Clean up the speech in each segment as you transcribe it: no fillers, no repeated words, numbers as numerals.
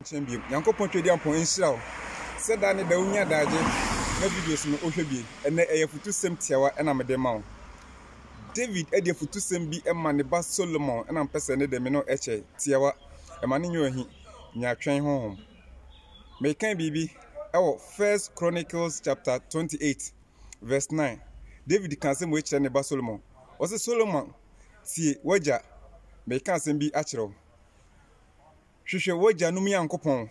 Champion, Yankopon Trade Point in Shell. Said that the Unia Daje, no videos no Oshabi, and they are for 2 sem tiawa and I'm a demo. David Eddie for 2 sem be a man the bus Solomon and I'm person the Mino Eche, Tiawa, a man in your he, near train home. Make can baby, our First Chronicles chapter 28, verse 9. David can say which and the bus Solomon. Was a Solomon, see, Waja, make can be actual. Shushe Waja no mi Yankopon.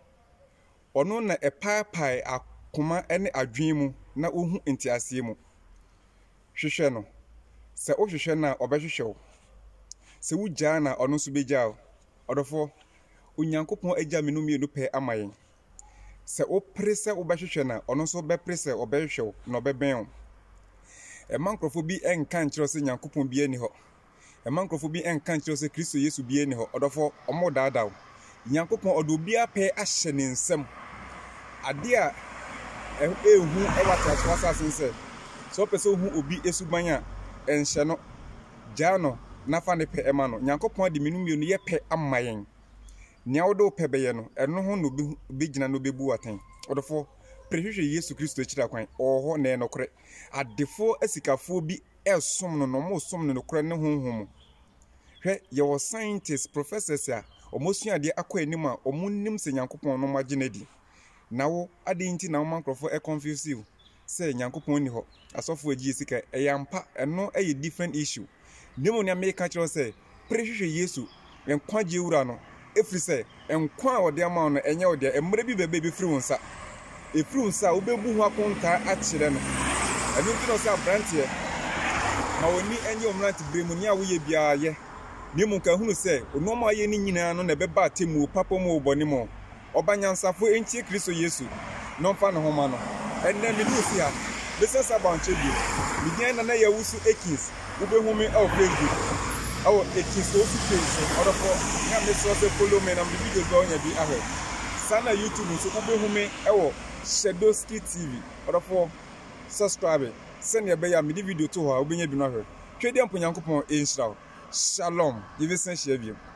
Ono na pai akoma ene adwemu na ohu entiasie mu. Hwehwe no. Se o hwehwe na obehwehwe. Se wugya na ono so begya o. Odofo Onyankopon agya me no mienu pe amayen. Se o prese obehwehwe na ono so be prese obehwehwe na obeben o. Emankrofo bi enka nkyerɛ se Nyankopon bi ani hɔ. Emankrofo bi enka nkyerɛ se Kristo Yesu bi ani hɔ. Odofo omo daadaw. Nyankopon odo bia pe ahye ne nsam. Adia ehu ewa transfer sense so person hu obi esuban a enhye no gya no nafa ne pe ema no Nyankopon de minum mienu ye pe amayen nea wodo pe beye no eno ho no bi gina no bebu aten odofo prehwehwe Yesu Kristo kira kwan oho na enokre adefo asikafo bi esom no mo som no kore ne honhom hwe ye wo scientists professors a omosua de akọ anim a omunnim se Nyankopon no maginedi Now, I didn't know Mankrofo confuse you. Say, Yankopon ni ho. Asofo agi sika eyampa eno a different issue. Demonia make catch say, prehwehwe Yesu, enkwaje wura no. Efri say, enkwa wo de ama no enye wo de emre bi bebe bi firi wonsa. Efri wonsa obebu ho akonta akire no. Enu ti no say abrantie. Ma woni enye omrant bremu ni a wo ye bia ye. Nemu ka hunu say, onoma ye ni nyina no na beba atemu papa mo oboni mo. Obanyansafo entie Kristo Yesu no fa no homa no enne me do si ha business about chebi me na ya wusu ekins wo be hu me on Facebook awo ekins so fi face odofo na me so se follow me na me video go nya bi ahwe sana YouTube so wo be hu me ewo Shadowski TV odofo subscribe send ya be ya me video to ho wo be nya bi no ahwe twede amponyankopon enhyira shalom give sense here bi